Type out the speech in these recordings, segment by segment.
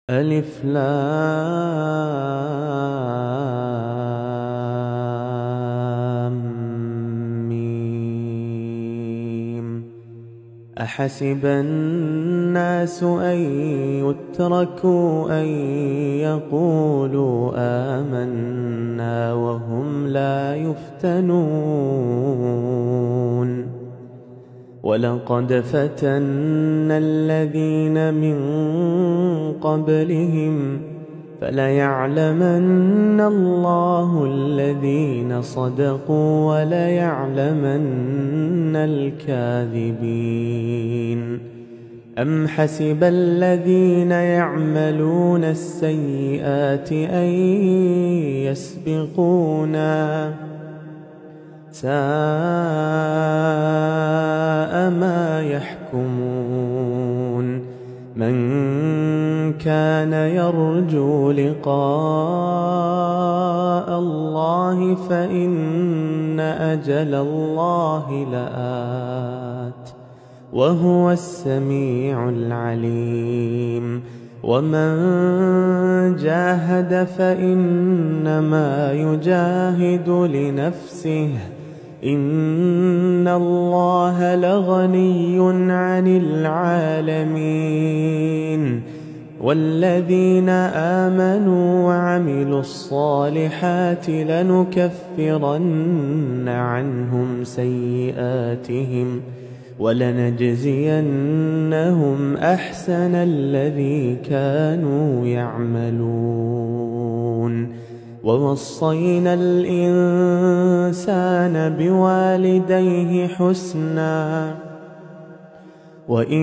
ألف لام ميم. أحسب الناس أن يتركوا أن يقولوا آمنا وهم لا يفتنون. ولقد فتنا الذين من قبلهم فليعلمن الله الذين صدقوا وليعلمن الكاذبين. أم حسب الذين يعملون السيئات أن يسبقونا ساء ما يحكمون. من كان يرجو لقاء الله فإن أجل الله لآت وهو السميع العليم. ومن جاهد فإنما يجاهد لنفسه إن الله لغني عن العالمين. والذين آمنوا وعملوا الصالحات لنكفرن عنهم سيئاتهم ولنجزينهم أحسن الذي كانوا يعملون. ووصينا الإنسان بوالديه حسنا وإن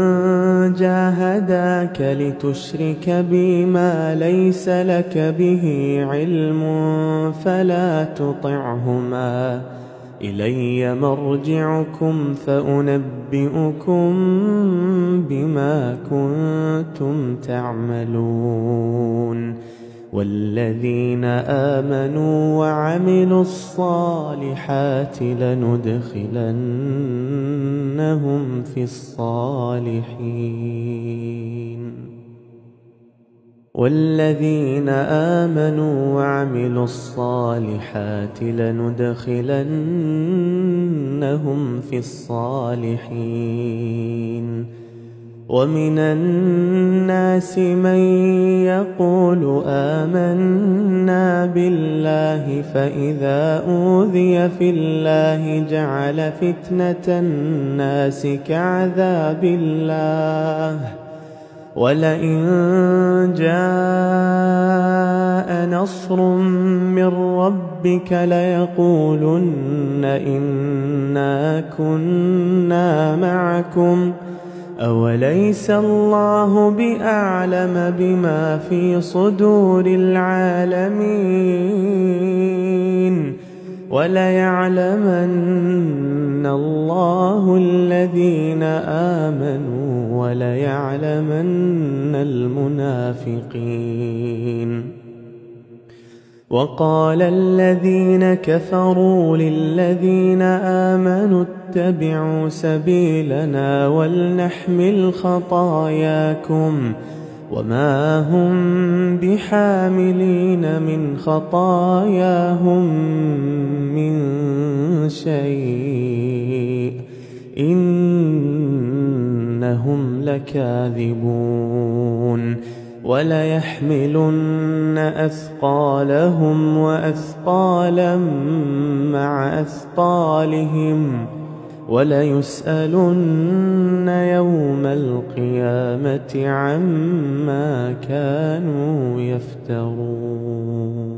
جاهداك لتشرك بي ما ليس لك به علم فلا تطعهما إلي مرجعكم فأنبئكم بما كنتم تعملون. والذين آمنوا وعملوا الصالحات لندخلنهم في الصالحين. والذين آمنوا وعملوا الصالحات لندخلنهم في الصالحين. ومن الناس من يقول آمنا بالله فإذا أوذي في الله جعل فتنة الناس كعذاب الله ولئن جاء نصر من ربك ليقولن إنا كنا معكم أوليس الله بأعلم بما في صدور العالمين وليعلمن الله الذين آمنوا وليعلمن المنافقين. وقال الذين كفروا للذين آمنوا اتبعوا سبيلنا ولنحمل خطاياكم وما هم بحاملين من خطاياهم من شيء إنهم لكاذبون. وليحملن أثقالهم وأثقالا مع أثقالهم وليسألن يوم القيامة عما كانوا يفترون.